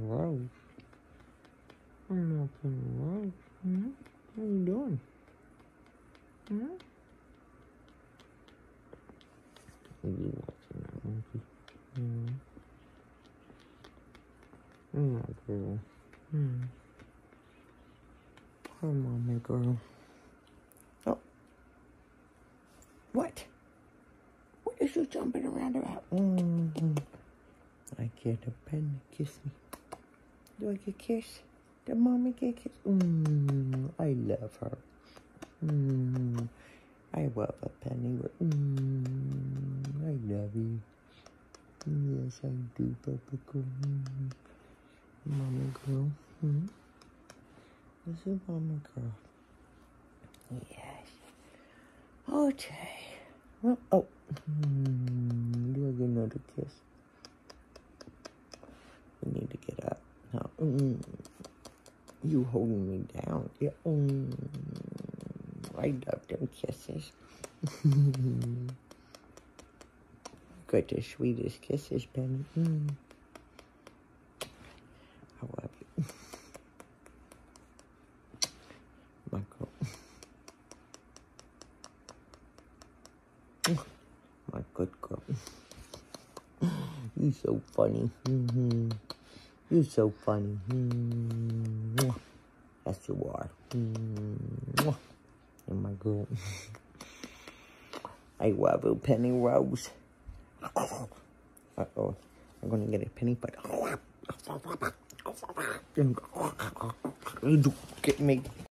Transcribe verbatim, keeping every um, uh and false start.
Rose. I'm not Penny Rose. Hmm? What are you doing? Hmm? Are you watching that monkey? Hmm? I'm not girl. Hmm. Poor mommy girl. Oh. What? What is you jumping around about? Mm-hmm. I get a pen to kiss me. Do I get kissed? Did mommy get kissed? Mm, I love her. Mm, I love a penny. Mm, I love you. Yes, I do, Papa girl. Mm, Mama girl. Hmm? This is Mama girl. Yes. Okay. Well, oh. Mm, do I get another kiss? We need to get up. No. Mm, you holding me down. Yeah. Mm, I love them kisses. Got the sweetest kisses, Penny. Mm. I love you. My girl. My good girl. You so funny. Mm-hmm. You so funny. Mm-hmm. Yes, you are. Mm-hmm. And my girl. I love you, Penny Rose. Uh-oh. I'm gonna get a penny, but get me.